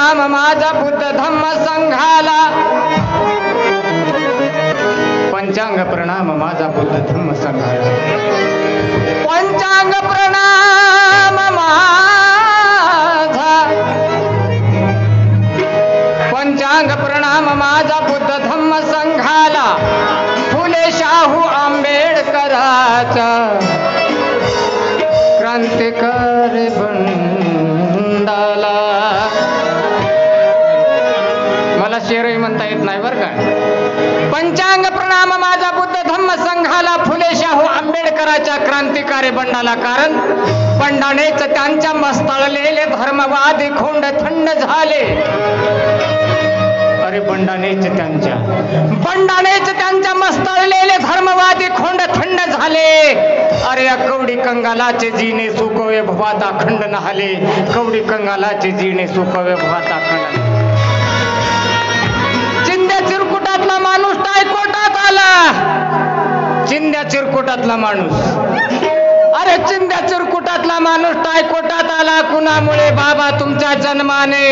प्रणाम माझा बुद्ध धम्म संघाला पंचांग प्रणाम माझा बुद्ध धम्म संघाला पंचांग प्रणाम माझा पंचांग प्रणाम माझा बुद्ध धम्म संघाला फुले शाहू आंबेडकराचा क्रांतिकारी बंडाला. मला शेरही म्हणता येत नाही बरं का. पंचांग प्रणाम माझा बुद्ध धम्म संघाला फुले शाहू आंबेडकराच्या क्रांतिकारी बंडाला. कारण बंडानेच त्यांच्या मस्तळलेले धर्मवादी खोंड थंड झाले. अरे बंडानेच त्यांच्या मस्तळलेले धर्मवादी खोंड थंड झाले. अरे कवडी कंगालाचे जीने सुकवे भवाता खंड नहाले. कवडी कंगालाचे जीने सुकवे भवाता खंड. चिंध्या चिरकुटातला माणूस टायकोटात आला. चिंध्या चिरकुटातला माणूस, अरे चिंध्या चिरकुटातला माणूस टायकोटात आला. कुणामुळे? बाबा तुमच्या जन्माने.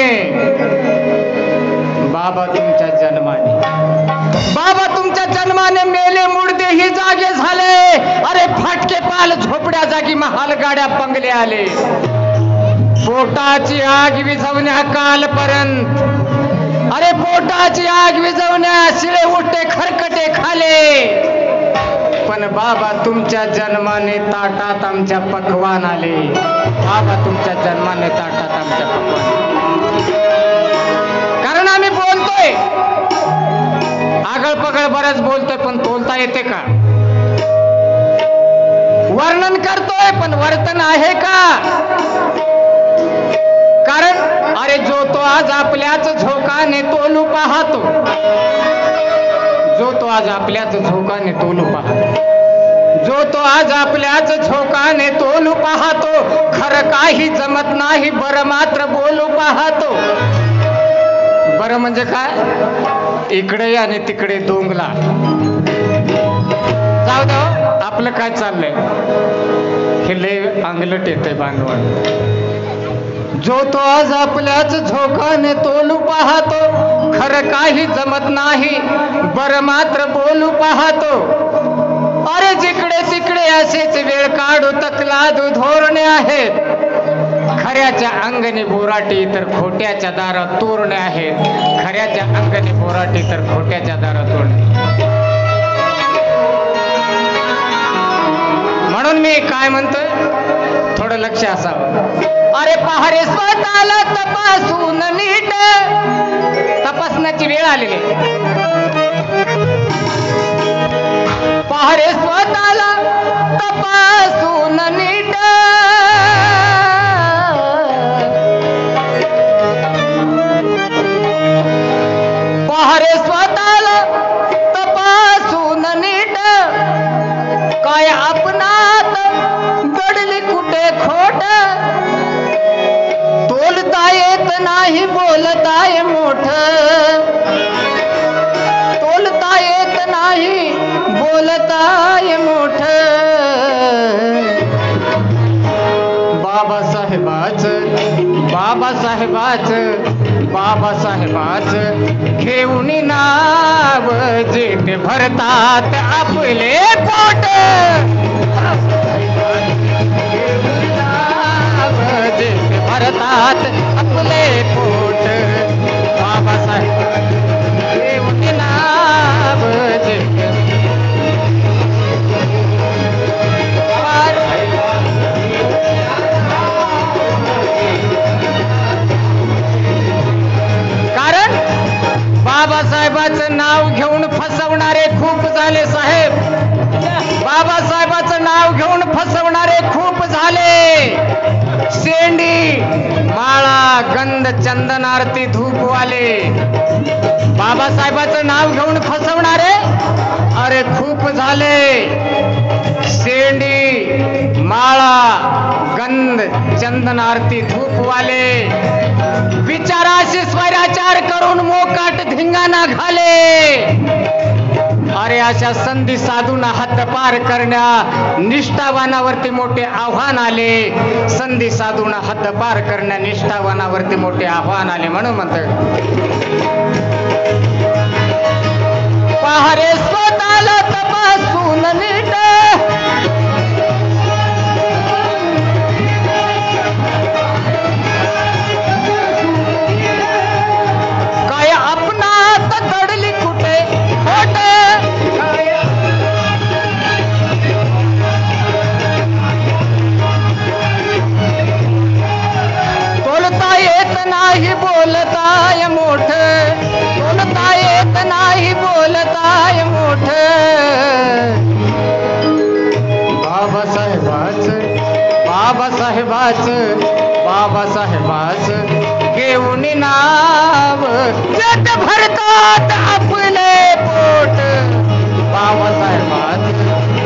बाबा तुमच्या जन्माने मेले मुडदे ही जागे झाले. अरे फाटके पाल झोपड्या जागी महाल गाड्या बंगले आले. पोटाची आग विझवण्या कालपर्यंत, अरे पोटाची आग विझवण्या शिळे उठे खरकटे खाले. पण बाबा तुमच्या जन्माने ताटात आमच्या पकवान आले. बाबा तुमच्या जन्माने ताटात आमच्या पकवान. कारण आम्ही बोलतोय, आगळ पगळ बरंच बोलतोय, पण तोलता येते का? वर्णन करतोय पण वर्तन आहे का? कारण अरे जो तो आज आपल्याच झोकाने तोलू पाहतो. जो तो आज आपल्याच झोकाने तोलू पाहतो. जो तो आज आपल्याच झोकाने तोलू पाहतो. खरं काही जमत नाही बरं मात्र बोलू पाहतो. बरं म्हणजे काय? इकडे आणि तिकडे डोंगला. जाऊ दे आपलं काय चाललंय हे लय अंगलट येतंय भांडवल. जो तो आज आपल्याच झोकाने तोलू पाहतो. खरं काही जमत नाही बरं मात्र बोलू पाहतो. अरे जिकडे तिकडे असेच वेळ काढू तकलादू धोरणे आहेत. खऱ्याच्या अंगणी बोराटी तर खोट्याच्या दारात तोरणे आहेत. खऱ्याच्या अंगणी बोराटी तर खोट्याच्या दारात तोरणे. म्हणून मी काय म्हणतोय, थोडं लक्ष असावं. अरे पहारे स्वतःला तपासून नीट. तपासण्याची वेळ आलेली. पहारे स्वतःला तपासून नीट. पहारे स्वतःला तपासून नीट. काय आपणात घडली कुठे खोट. तोलता येत नाही बोलताय मोठ. तोलता येत नाही बोलताय मोठ. बाबासाहेबाच घेऊन नाव जेट भरतात आपले पोट. नाव जेट भरतात आपले पोट. बाबासाहेब घेऊन नाव जेट. बाबासाहेबाचं नाव घेऊन फसवणारे खूप झाले साहेब. बाबासाहेबाचं नाव घेऊन फसवणारे खूप झाले. शेंडी माळा गंध चंदन आरती धूपवाले. बाबासाहेबाचं नाव घेऊन फसवणारे अरे खूप झाले. शेंडी माळा गंध चंदन आरती धूपवाले. विचाराशी स्वैराचार करून मोकाट धिंगाणा घाले. अरे अशा संधी साधून हद्दपार करण्या निष्ठावानावरती मोठे आव्हान आले. संधी साधून हद्दपार करण्या निष्ठावानावरती मोठे आव्हान आले. म्हणून म्हणतोय पहारे स्वतःला तपासून नीट काय आपणात घडली कुठे खोट तोलता येत नाही बोलताय मोठ बोलता येत नाही बोलताय मोठ बाबासाहेबाच बाबासाहेबाच बाबासाहेबाच घेऊन नाव जत भरतात आपले पोट बाबासाहेबाच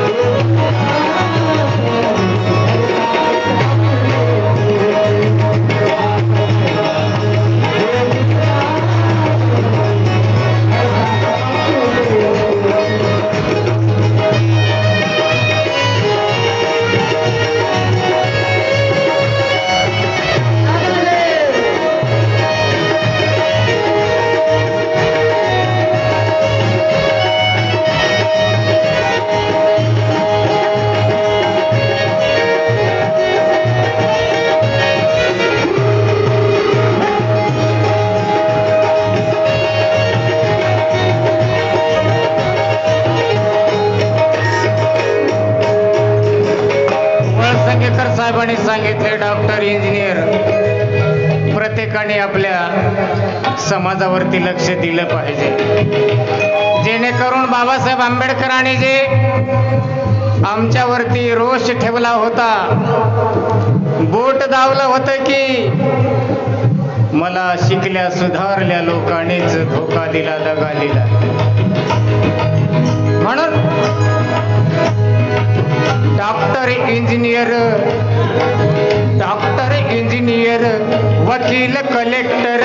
साहेबांनी सांगितले डॉक्टर इंजिनियर प्रत्येकाने आपल्या समाजावरती लक्ष दिलं पाहिजे जेणेकरून बाबासाहेब आंबेडकरांनी जे आमच्यावरती रोष ठेवला होता बोट दावलं होतं की मला शिकल्या सुधारल्या लोकांनीच धोका दिला दगा दिला म्हणून डॉक्टर इंजिनियर वकील कलेक्टर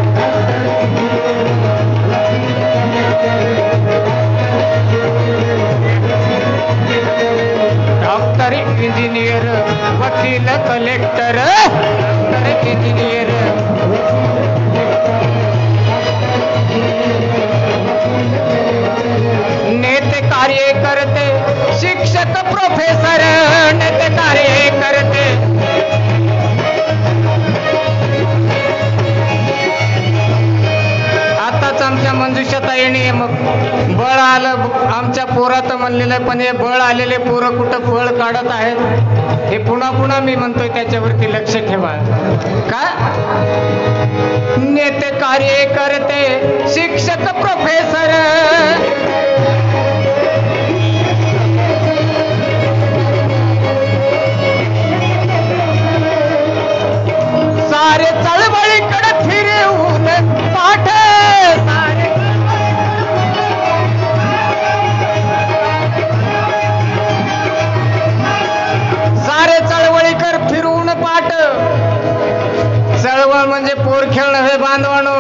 डॉक्टर इंजिनियर वकील कलेक्टर डॉक्टर इंजिनियर नेते कार्य करते शिक्षक प्रोफेसर नेते कार्य करते आताच आमच्या मंजुषाताईने मग बळ आलं आमच्या पोरात म्हणलेलं पण हे बळ आलेले पोरं कुठं बळ काढत आहेत हे पुन्हा पुन्हा मी म्हणतोय त्याच्यावरती लक्ष ठेवा का नेते कार्य करते शिक्षक प्रोफेसर सारे चळवळीकडे फिरवून पाठ सारे चळवळीकर फिरवून पाठ चळवळ म्हणजे पोरखेळ नव्हे बांधवानो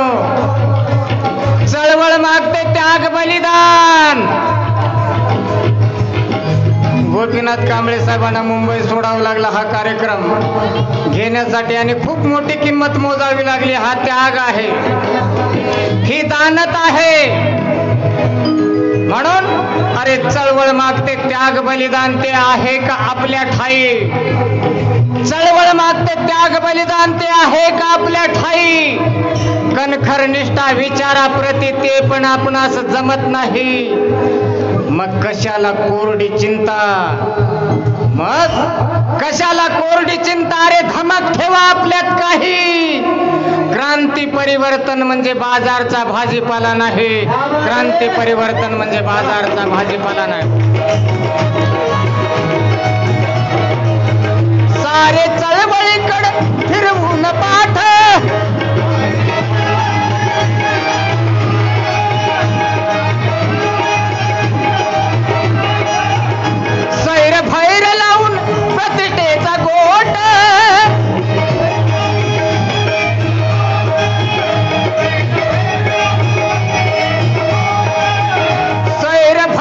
चळवळ मागते त्याग बलिदान गोपीनाथ कांबळे साहेबांना मुंबई सोडावा लागला हा कार्यक्रम घेण्यासाठी आणि खूप मोठी किंमत मोजावी लागली हा त्याग आहे ही दानत आहे म्हणून अरे चळवळ मागते त्याग बलिदान ते आहे का आपल्या ठाई चळवळ मागते त्याग बलिदान ते आहे का आपल्या ठाई कणखर निष्ठा विचाराप्रती ते पण आपणास जमत नाही मग कशाला कोरडी चिंता मग कशाला कोरडी चिंता अरे धमक ठेवा आपल्यात काही क्रांती परिवर्तन म्हणजे बाजारचा भाजीपाला नाही क्रांती परिवर्तन म्हणजे बाजारचा भाजीपाला नाही सारे चळवळीकडे फिरवून पाठ सैर भैर लावून प्रतिष्ठेचा गोट सैर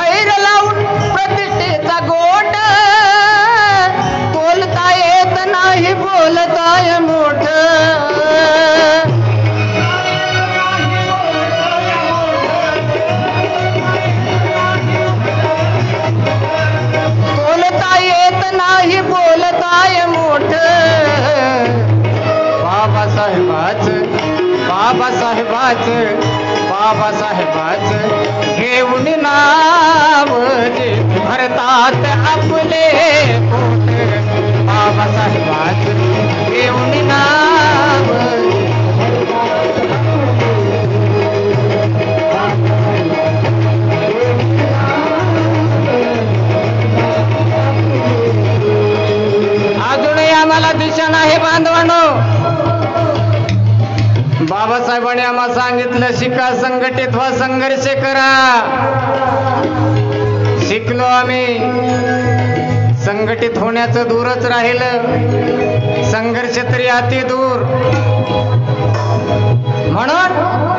बोलताय मोठ बोलता येत नाही बोलताय मोठ बाबासाहेबाच घेऊन नाव जे भरतात आपले पोट बाबासाहेबाच घेऊन नाव अजूनही आम्हाला दिशा नाही बांधवानो. बाबासाहेबांनी आम्हाला सांगितलं शिका, संघटित व्हा, संघर्ष करा. शिकलो आम्ही. संघटित होण्याचं दूरच राहिलं, संघर्ष तरी अति दूर. म्हणून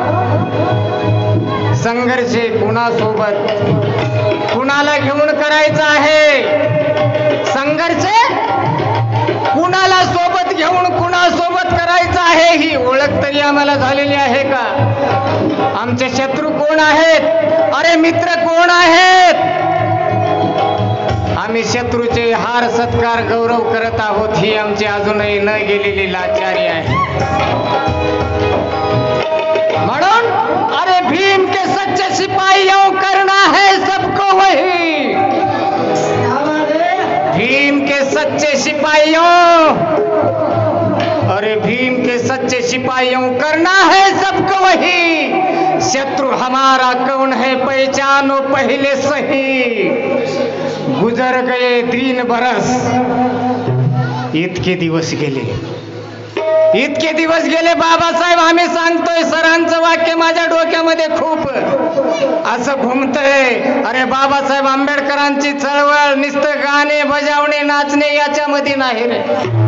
संघर्ष कुणासोबत कुणाला घेऊन करायचा आहे? संघर्ष कुणाला सोबत घेऊन कुणासोबत करायचा आहे ही ओळख तरी आम्हाला झालेली आहे का? आमचे शत्रू कोण आहेत? अरे मित्र कोण आहेत? आम्ही शत्रूचे हार सत्कार गौरव करत आहोत ही आमची अजूनही न गेलेली लाचारी आहे. म्हणून अरे भीम के सच्चे सिपाहियों करना है सबको वही. भीम के सच्चे सिपाहियों, अरे भीम के सच्चे सिपाहियों करना है सबको वही. शत्रु हमारा कौन है पहचानो पहले सही. गुजर गए 3 बरस. इतके दिवस गेले, इतके दिवस गेले बाबासाहेब. आम्ही सांगतोय, सरांचं वाक्य माझ्या डोक्यामध्ये खूप असं घुमतंय. अरे बाबासाहेब आंबेडकरांची चळवळ नुसतं गाणे बजावणे नाचणे याच्यामध्ये नाही रे.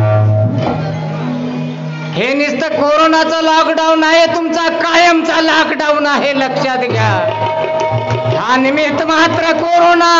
हे नुसतं कोरोनाचं लॉकडाऊन आहे, तुमचा कायमचा लॉकडाऊन आहे, लक्षात घ्या. हा निमित्त मात्र कोरोना.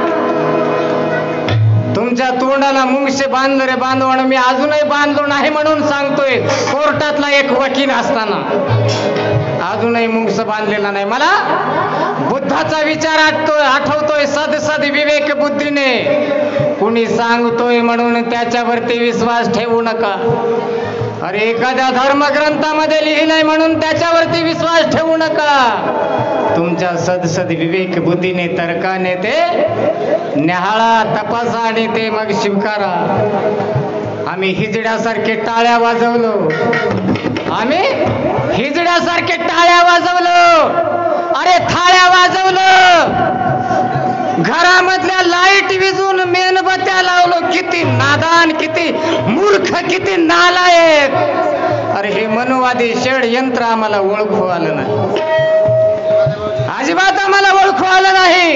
तुमच्या तोंडाला मुंगसे बांधलं रे बांधवण. मी अजूनही बांधलो नाही म्हणून सांगतोय. कोर्टातला एक वकील असताना अजूनही मुंगस बांधलेला नाही. मला बुद्धाचा विचार आठवतोय. सद विवेक बुद्धीने. कुणी सांगतोय म्हणून त्याच्यावरती विश्वास ठेवू नका. अरे एखाद्या धर्मग्रंथामध्ये लिहिलंय म्हणून त्याच्यावरती विश्वास ठेवू नका. तुमच्या सद विवेक बुद्धीने तर्काने ते न्याहाळा, तपासा आणि ते मग स्वीकारा. आम्ही हिजड्यासारखे टाळ्या वाजवलो. आम्ही हिजड्यासारखे टाळ्या वाजवलो. अरे थाळ्या वाजवलो. घरामधल्या लाईट विजून मेणबत्त्या लावलो. किती नादान, किती मूर्ख, किती नालायक. अरे हे मनोवादी षडयंत्र आम्हाला ओळखू आलं नाही. अजिबात आम्हाला ओळखू आलं नाही.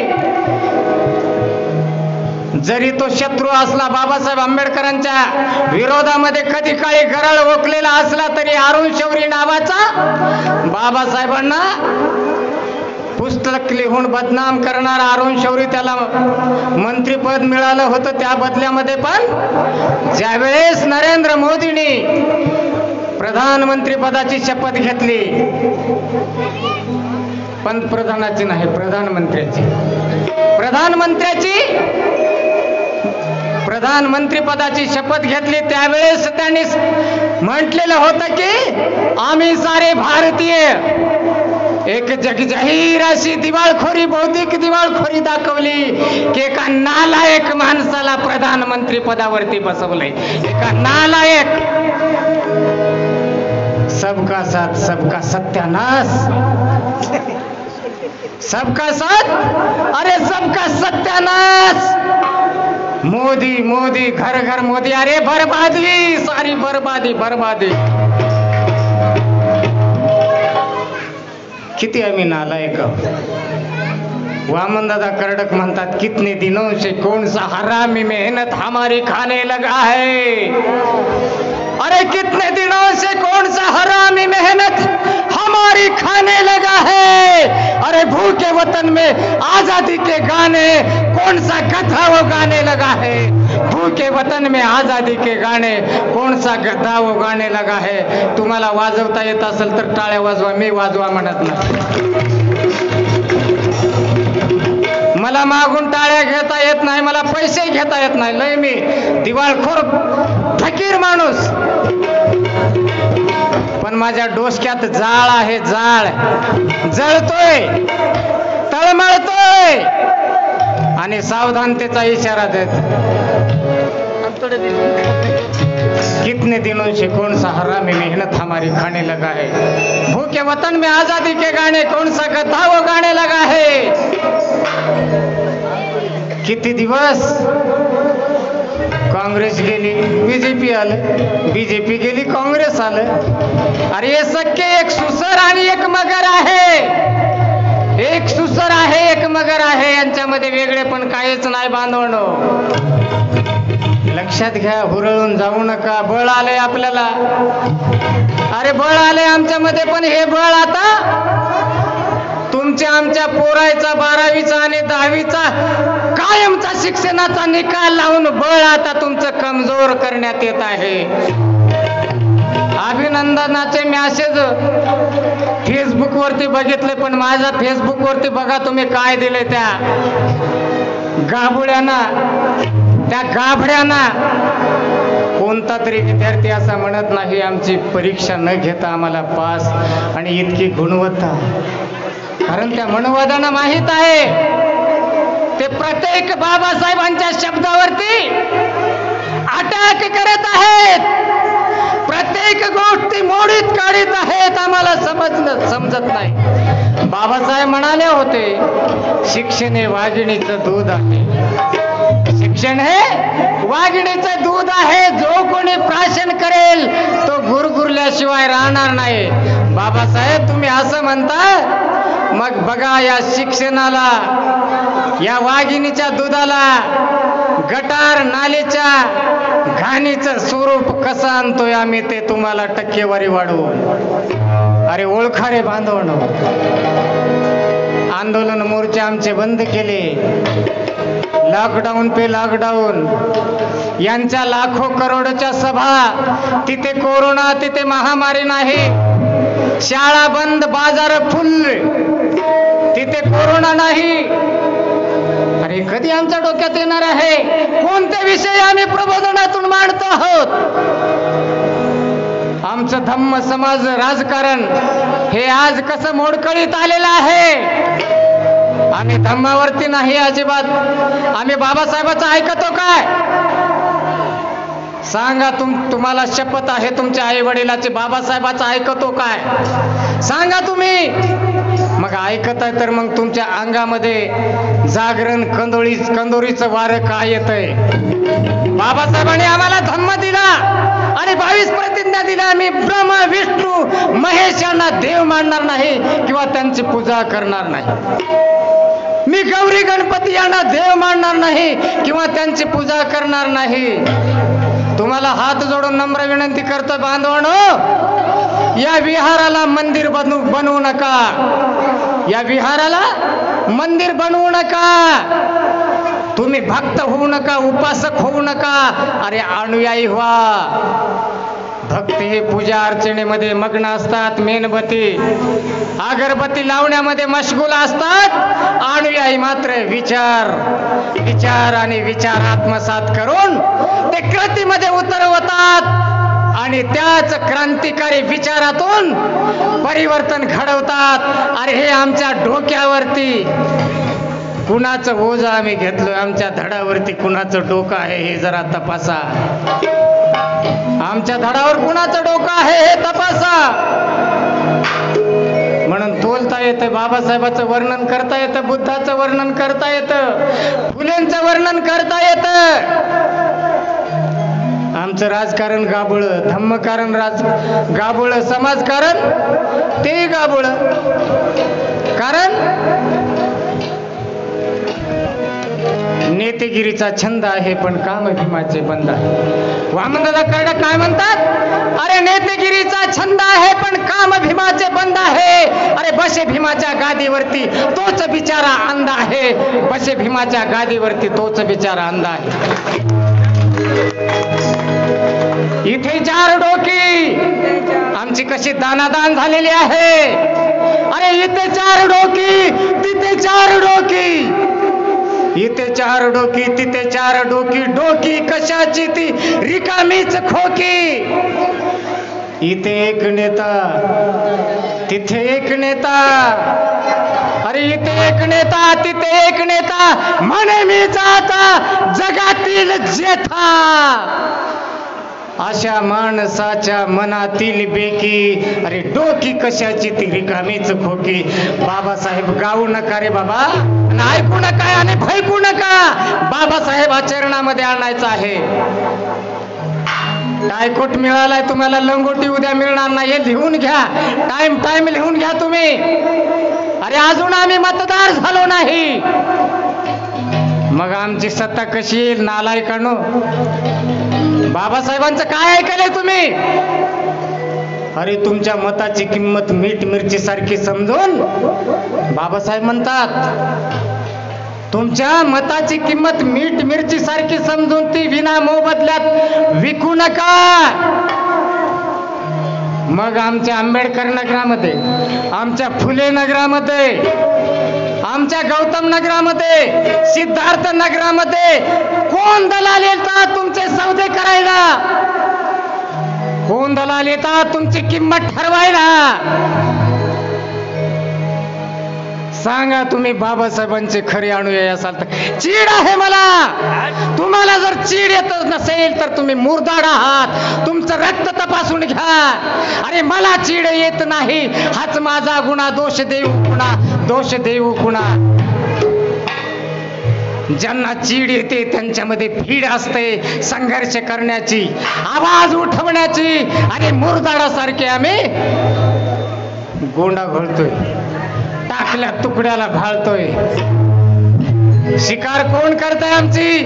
जरी तो शत्रू असला, बाबासाहेब आंबेडकरांच्या विरोधामध्ये कधी काळी गरळ ओकलेला असला तरी अरुण शौरी नावाचा बाबासाहेबांना पुस्तक लिहून बदनाम करणारा अरुण शौरी, त्याला मंत्रीपद मिळालं होतं. त्या बदल्यामध्ये पण ज्यावेळेस नरेंद्र मोदींनी प्रधानमंत्री पदाची शपथ घेतली, पंतप्रधानाची नाही, प्रधानमंत्री पदाची शपथ घेतली, त्यावेळेस त्यांनी म्हटलेलं होतं की आम्ही सारे भारतीय एक जगजाहीर अशी दिवाळखोरी, बौद्धिक दिवाळखोरी दाखवली की एका नालायक माणसाला प्रधानमंत्री पदावरती बसवलंय. एका नालायक. सबका साथ सबका सत्यानाश. सबका साथ, अरे सबका सत्यानाश. मोदी मोदी, घर घर मोदी. अरे बर्बादी, सारी बर्बादी बर्बादी. किती आम्ही नालायक. वामन दादा कर्डक म्हणतात, कितने दिनों से कौन सा हरामी मेहनत हमारी खाने लगा है. अरे कितने दिनों से कौन सा हरामी मेहनत हमारी खाने लगा है. अरे भूखे वतन में आजादी के गाने कौन सा गधा वो गाने लगा है, भूखे वतन में आजादी के गाणे कौन सा गधा वो गाणे लगा है. तुम्हाला वाजवता येत असेल तर टाळ्या वाजवा, मी वाजवा म्हणत नाही. मला मागून टाळ्या घेता येत नाही, मला पैसे घेता येत नाही, लय मी दिवाळखोर फकीर माणूस. पण माझ्या डोसक्यात जाळ आहे, जाळ जळतोय, तळमळतोय आणि सावधानतेचा इशारा देत. कितने दिनों से कौन सा हरामी मेहनत हमारी खाने लगा है, भूखे वतन में आजादी के गाने कौन सा गधा वो गाने लगा है. किती दिवस काँग्रेस गेली, बीजेपी आलं, बीजेपी गेली, काँग्रेस आलं. अरे हे सख्खे एक सुसर आणि एक मगर आहे, एक सुसर आहे एक मगर आहे, यांच्यामध्ये वेगळे पण काहीच नाही बांधवणो. लक्षात घ्या, हुरळून जाऊ नका. बळ आलंय आपल्याला, अरे बळ आलंय आमच्यामध्ये, पण हे बळ आता तुमच्या आमच्या पोरायचा 12वीचा आणि 10वीचा कायमचा शिक्षणाचा निकाल लावून बळ आता तुमचं कमजोर करण्यात येत आहे. अभिनंदनाचे मॅसेज फेसबुक वरती बघितले, पण माझ्या फेसबुक वरती बघा तुम्ही काय दिले त्या गाबुड्यांना, त्या गाभड्यांना. कोणता तरी विद्यार्थी असा म्हणत नाही आमची परीक्षा न घेता आम्हाला पास, आणि इतकी गुणवत्ता. कारण त्या मनवादांना माहित आहे ते प्रत्येक बाबासाहेबांच्या शब्दावरती अटॅक करत आहेत, प्रत्येक गोष्टी मोडीत काढीत आहेत. आम्हाला समजत नाही. बाबासाहेब म्हणाले होते, शिक्षण हे वाघिणीचं दूध आहे, शिक्षण हे वाघिणीचं दूध आहे, जो कोणी प्राशन करेल तो गुरगुरल्याशिवाय राहणार नाही. बाबासाहेब तुम्ही असं म्हणता, मग बघा या शिक्षणाला, या वाघिणीच्या दुधाला गटार नालीच्या घाणीचं स्वरूप कसं आणतोय आम्ही ते तुम्हाला टक्केवारी वाढवू. अरे ओळखा रे बांधवनो, आंदोलन मोर्चे आमचे बंद केले, लॉकडाऊन पे लॉकडाऊन, यांच्या लाखो करोडच्या सभा, तिथे कोरोना, तिथे महामारी नाही, शाळा बंद, बाजार फुल, तिथे कोरोना नाही. अरे कधी आमच्या डोक्यात येणार आहे, कोणते विषय आम्ही प्रबोधनातून मांडतो आहोत. आमचं धम्म समाज राजकारण हे आज कसं मोडकळीत आलेलं आहे. आम्ही धम्मावरती नाही अजिबात. आम्ही बाबासाहेबाचं ऐकतो काय सांगा. तुम्हाला शपथ आहे तुमच्या आई वडिलाची, बाबासाहेबाचं ऐकतो काय सांगा तुम्ही. मग ऐकत आहे तर मग तुमच्या अंगामध्ये जागरण कंदोरीचं वारं काय येतंय. बाबासाहेबांनी आम्हाला धम्म दिला आणि 22 प्रतिज्ञा दिल्या. आम्ही ब्रह्मा विष्णू महेश यांना देव मानणार नाही किंवा त्यांची पूजा करणार नाही. मी गौरी गणपती यांना देव मानणार नाही किंवा त्यांची पूजा करणार नाही. तुम्हाला हात जोडून नम्र विनंती करतो बांधवांनो, या विहाराला मंदिर बनवू नका, या विहाराला मंदिर बनवू नका. तुम्ही भक्त होऊ नका, उपासक होऊ नका. अरे अनुयायी व्हा. भक्त हे पूजा अर्चनेमध्ये मग्न असतात, मेणबत्ती अगरबत्ती लावण्यामध्ये मशगूल असतात. अनुयायी मात्र विचार आणि विचार आत्मसात करून ते कृतीमध्ये उतरवतात आणि त्याच क्रांतिकारी विचारातून परिवर्तन घडवतात. अरे हे आमच्या डोक्यावरती कुणाचं ओझ आम्ही घेतलोय, आमच्या धडावरती कुणाचं डोकं आहे हे जरा तपासा. आमच्या धडावर कुणाचं डोकं आहे हे तपासा. म्हणून तोलता येतं, बाबासाहेबाचं वर्णन करता येतं, बुद्धाचं वर्णन करता येतं, फुलेंचं वर्णन करता येतं. आमचं राजकारण गाबुळं, धम्मकारण गाबुळं, समाजकारण ते गाबुळं. कारण नेतेगिरीचा छंद आहे पण काम भीमाचे बंद आहे. वामनदादा कर्डक काय म्हणतात, अरे नेतेगिरीचा छंद आहे पण काम भीमाचे बंद आहे. अरे बसे भीमाच्या गादीवरती तोच बिचारा अंध आहे. बसे भीमाच्या गादीवरती तोच बिचारा अंध आहे. इथे 4 डोकी आमची कशी दानादान झालेली आहे. अरे इथे 4 डोकी तिथे 4 डोकी. इथे 4 डोकी तिथे 4 डोकी. डोकी कशाची ती रिकामीच खोकी. इथे एक नेता तिथे एक नेता. अरे इथे एक नेता तिथे एक नेता. म्हणे मी जाता जगातील जेठा. अशा माणसाच्या मनातील बेकी. अरे डोकी कशाची ती रिकामीच खोकी. बाबासाहेब गाऊ नका रे बाबा, ऐकू नका आणि भैकू नका. बाबासाहेब चरणामध्ये आणायचं आहे. टायकोट मिळालाय तुम्हाला, लंगोटी उद्या मिळणार नाही. हे लिहून घ्या, टाइम लिहून घ्या तुम्ही. अरे अजून आम्ही मतदार झालो नाही, मग आमची सत्ता कशी येईल नालायकानो. बाबासाहेबांचं काय ऐकलंय तुम्ही. अरे तुमच्या मताची किंमत मीठ मिरची सारखी समजून बाबासाहेब म्हणतात तुमच्या मताची किंमत मीठ मिरची सारखी समजून ती विना मोबदल्यात विकू नका. मग आमच्या आंबेडकर नगरामध्ये, आमच्या फुले नगरामध्ये, आमच्या गौतम नगरामध्ये, सिद्धार्थ नगरामध्ये कोण दलाल येतात तुमचे सौदे करायला. कोण दलाल येतात तुमची किंमत ठरवायला. सांगा तुम्ही बाबासाहेबांचे खरे अनुयायी असाल तर. चीड आहे मला. तुम्हाला जर चीड येत नसेल तर तुम्ही मुर्दाड आहात. तुमचं रक्त तपासून घ्या. अरे मला चीड येत नाही हाच माझा गुन्हा. दोष देऊ कुणा, दोष देऊ कुणा. ज्यांना चीड येते त्यांच्यामध्ये भीड असते संघर्ष करण्याची, आवाज उठवण्याची. आणि मुरदाडासारखे आम्ही गोंडा घोळतोय, टाकल्या तुकड्याला भाळतोय. शिकार कोण करताय आमची.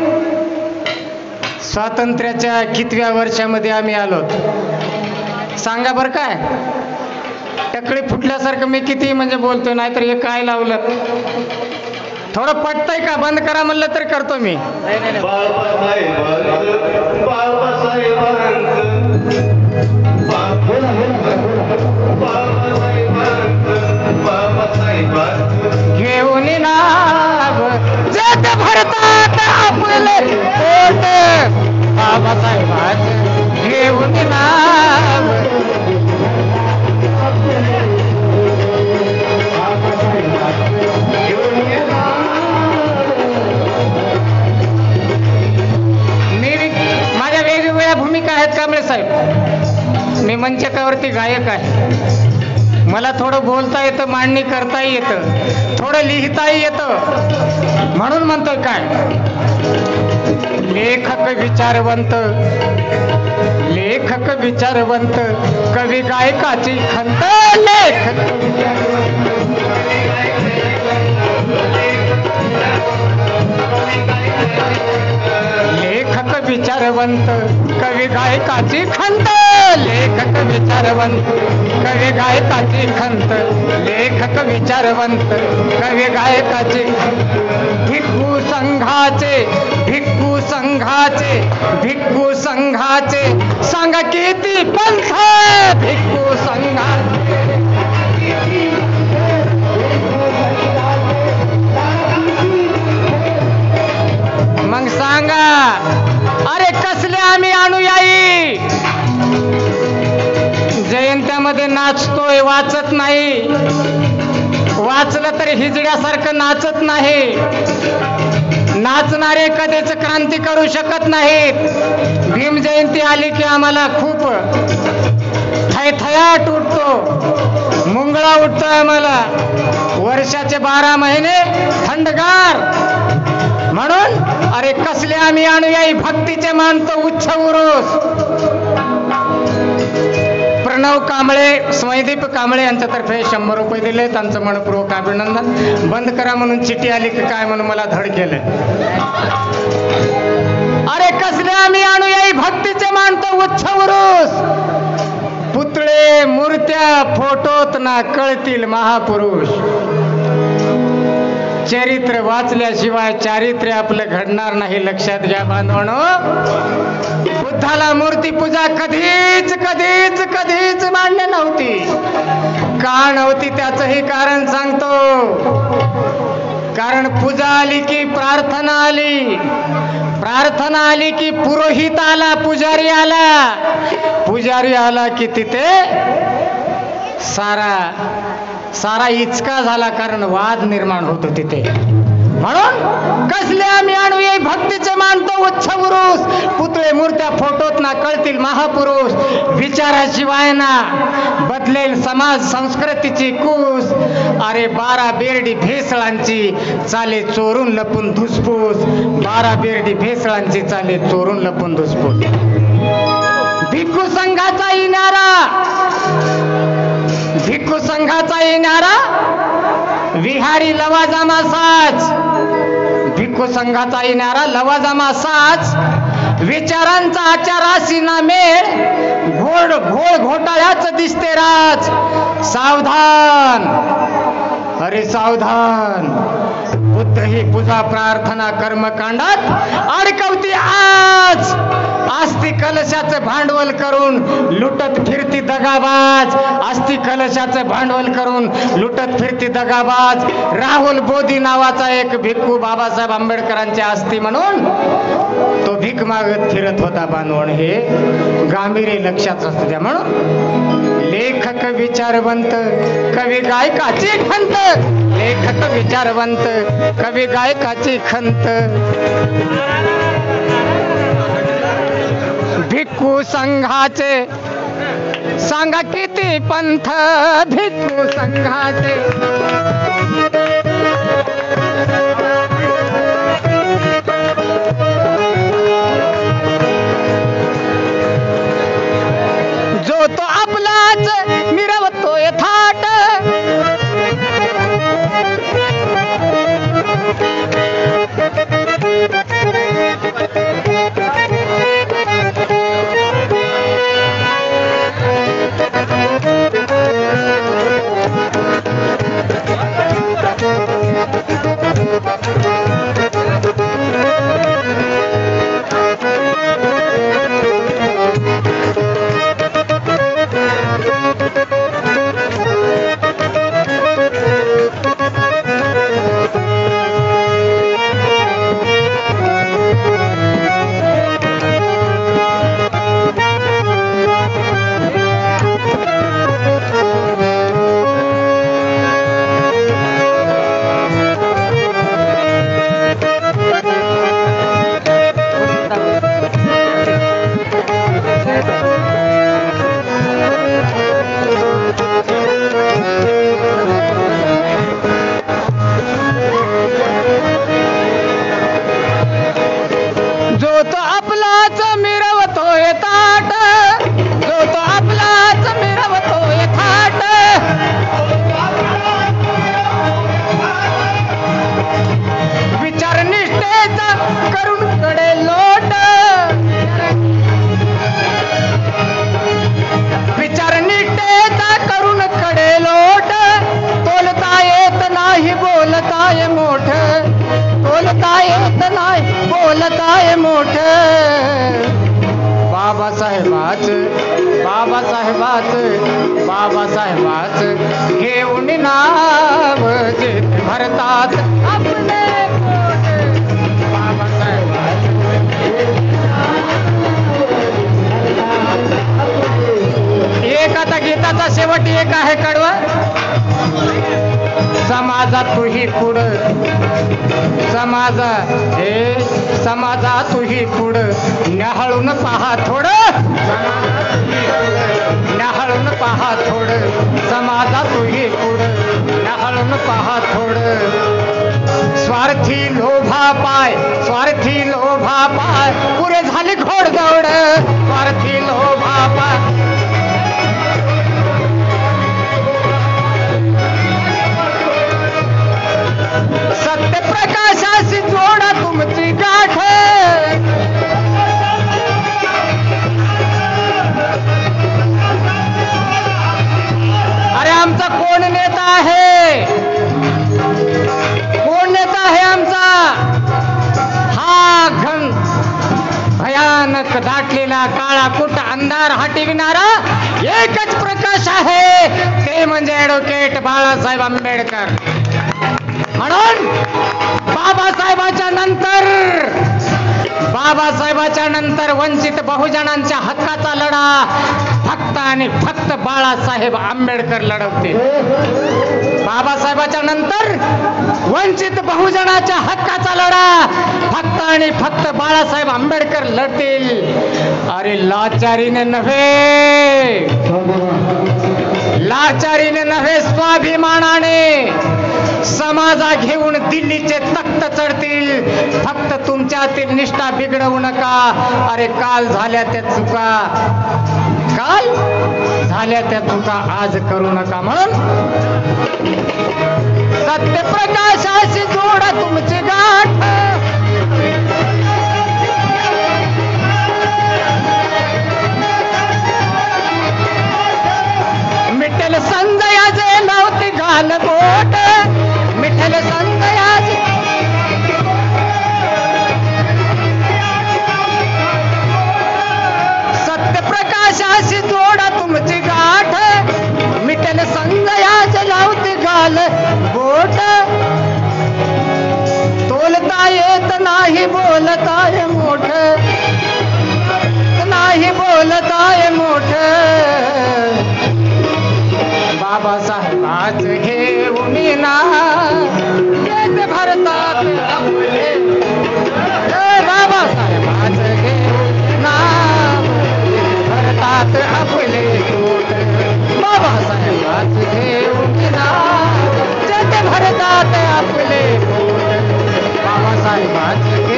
स्वातंत्र्याच्या कितव्या वर्षामध्ये आम्ही आलो सांगा बर काय. टकळी फुटल्यासारखं मी किती म्हणजे बोलतोय, नाहीतर हे काय लावलं. थोडं पटतंय का. बंद करा म्हणलं तर करतो मी. घेऊन नाव जेत भरतात आपले पोट. बाबासाहेबांचं घेऊन नाव. माझ्या वेगवेगळ्या भूमिका आहेत कांबळे साहेब. मी मंचकावरती गायक आहे. मला थोडं बोलता येतं, मांडणी करता येतं, थोडं लिहिताही येतं. म्हणून म्हणतोय काय, लेखक विचारवंत, लेखक विचारवंत, कवी गायकाची खंत. लेखक लेखक विचारवंत, कवी गायकाची खंत. लेखक विचारवंत, कवी गायकाची खंत. लेखक विचारवंत, कवी गायकाची. भिक्खू संघाचे, भिक्खू संघाचे, भिक्खू संघाचे सांगा किती पंथ. भिक्खू संघाचे मग सांगा. अरे कसले आम्ही अनुयायी. जयंत्यामध्ये नाचतोय, वाचत नाही. वाचलं तरी हिजड्यासारखं नाचत नाही. नाचणारे कधीच क्रांती करू शकत नाहीत. भीम जयंती आली की आम्हाला खूप थयथयाट उठतो, मुंगळा उठतो आम्हाला. वर्षाचे 12 महिने थंडगार. म्हणून अरे कसले आम्ही अनुयायी. भक्तीचे मानतो उच्च उरूस. प्रणव कांबळे, स्वयंदीप कांबळे यांच्यातर्फे 100 रुपये दिले. त्यांचं मनपूर्वक अभिनंदन. बंद करा म्हणून चिठी आली की काय म्हणून मला धड केलं. अरे कसले आम्ही अनुयायी. भक्तीचे मानतो उच्च उरूस. फोटोत ना कळतील महापुरुष. चरित्र वाचल्याशिवाय चारित्र्य आपलं घडणार नाही. लक्षात घ्या बांधवांनो. बुद्धाला मूर्ती पूजा कधीच कधीच कधीच मान्य नव्हती. का नव्हती त्याचंही कारण सांगतो. कारण पूजा आली की प्रार्थना आली. प्रार्थना आली की पुरोहित आला, पुजारी आला. पुजारी आला की तिथे सारा इचका झाला. कारण वाद निर्माण होतो तिथे. म्हणून कसले आम्ही आणूये भक्तीचे मानतो उच्च उरूस. पुतळे मूर्त्या फोटोत ना कळतील महापुरुष. विचाराशिवाय ना बदलेल समाज संस्कृतीची कूस. अरे 12 बेरडी भेसळांची चाले चोरून लपून धुसफूस. 12 बेरडी भेसळांची चाले चोरून लपून धुसफूस. भिक्खू संघाचा इनारा, भिक्खू संघाचा इनारा विहारी लवाजमा साज. भिक्खू संघाचा इनारा लवाजमा साज. विचारांचा आचाराशी ना मेळ. घोळ घोटाळ्याच दिसते राज. सावधान, अरे सावधान. बुद्ध ही पूजा प्रार्थना कर्मकांडात अडकवती आज. आस्ती कलशाचं भांडवल करून लुटत फिरती दगाबाज. आस्ती कलशाचं भांडवल करून लुटत फिरती दगाबाज. राहुल बोधी नावाचा एक भिक्खू बाबासाहेब आंबेडकरांच्या आस्ती म्हणून तो भीक मागत फिरत होता. बांधवण हे गांभीर्य लक्षात असतं. त्या म्हणून लेखक विचारवंत कवी गायकाची खंत. लेखक विचारवंत कवी गायकाची खंत. भिक्खू संघाचे सांगा किती पंथ. भिक्खू संघाचे जो तो आपलाच मिरवतोय थाट. बाबासाहेबाच घेऊन नाव जे भरतात आपले बाबासाहेबाच. एक आता गीताचा शेवट एक आहे कडवा. समाजात तुही पुढं, समाजात तुही पुढं न्याहाळून पहा थोडं. न्याहाळून पहा थोडं. समाजात तुही पुढं न्याहाळून पहा थोडं. स्वार्थी लोभा पाय, स्वार्थी लोभा पाय पुरे झाली घोडदौड. स्वार्थी लोभा पाय सत्य प्रकाशाशी जोडा तुमची गाठ. जग दाटलेला काळा कुट अंधार हटविणारा एकच प्रकाश आहे, ते म्हणजे ॲडव्होकेट बाळासाहेब आंबेडकर. म्हणून बाबासाहेबाच्या नंतर वंचित बहुजनांच्या हक्काचा लढा फक्त आणि फक्त बाळासाहेब आंबेडकर लढवतील. बाबासाहेबाच्या नंतर वंचित बहुजनाच्या हक्काचा लढा फक्त आणि फक्त बाळासाहेब आंबेडकर लढतील. अरे लाचारीने नव्हे स्वाभिमानाने समाजा घेऊन दिल्लीचे तख्त चढतील. फक्त तुमच्यातील निष्ठा बिघडवू नका. अरे काल झाल्या त्या चुका आज करू नका. म्हणून सत्यप्रकाशाशी जोडा तुमची गाठ. मिठल संजयाचे लावती घाल बोट. मिठल संजयाचे सत्यप्रकाशाशी जोडा तुमची गाठ. मिठल संजयाचे लावती घाल बोट. तोलता येत नाही बोलताय मोठ. नाही बोलताय मोठ. बाबासाहेबाच घेऊन ना येत भारतात आपले. बाबासाहेबाच घेऊन ना भारतात आपले पोट. बाबासाहेबाच घेऊन ना येत भारतात आपले पोट. बाबासाहेबाच